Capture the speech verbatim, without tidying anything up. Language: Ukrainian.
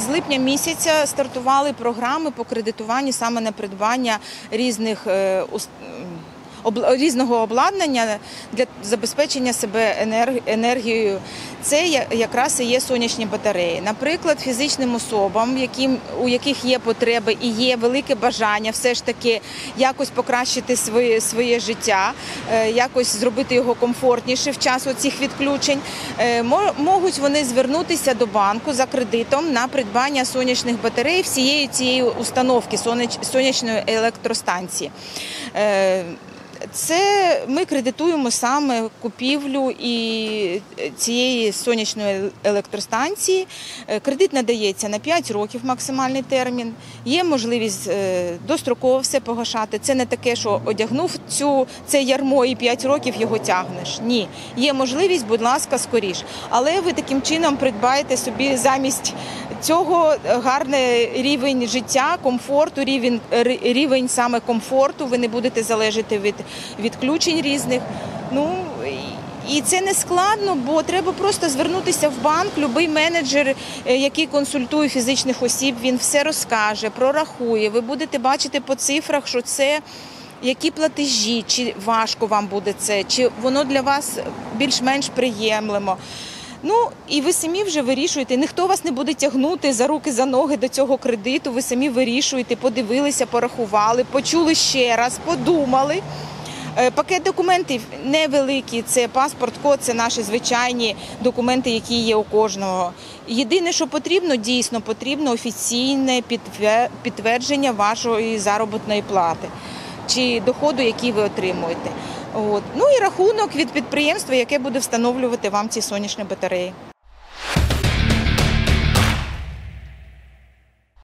липня місяця стартували програми по кредитуванню саме на придбання різних різного обладнання для забезпечення себе енергією. Це якраз і є сонячні батареї. Наприклад, фізичним особам, яким, у яких є потреби і є велике бажання все ж таки якось покращити своє, своє життя, якось зробити його комфортніше в час оцих відключень, можуть вони звернутися до банку за кредитом на придбання сонячних батарей всієї цієї установки, сонячної електростанції. Це ми кредитуємо саме купівлю і цієї сонячної електростанції. Кредит надається на п'ять років максимальний термін. Є можливість достроково все погашати. Це не таке, що одягнув цю, це ярмо і п'ять років його тягнеш. Ні. Є можливість, будь ласка, скоріш. Але ви таким чином придбаєте собі замість цього гарний рівень життя, комфорту, рівень, рівень саме комфорту. Ви не будете залежати від відключень різних. Ну, і це не складно, бо треба просто звернутися в банк. Любий менеджер, який консультує фізичних осіб, він все розкаже, прорахує. Ви будете бачити по цифрах, що це які платежі, чи важко вам буде це, чи воно для вас більш-менш приємлемо. Ну, і ви самі вже вирішуєте, ніхто вас не буде тягнути за руки, за ноги до цього кредиту, ви самі вирішуєте, подивилися, порахували, почули ще раз, подумали. Пакет документів невеликий, це паспорт, код, це наші звичайні документи, які є у кожного. Єдине, що потрібно, дійсно потрібно офіційне підтвердження вашої заробітної плати чи доходу, який ви отримуєте. От. Ну і рахунок від підприємства, яке буде встановлювати вам ці сонячні батареї.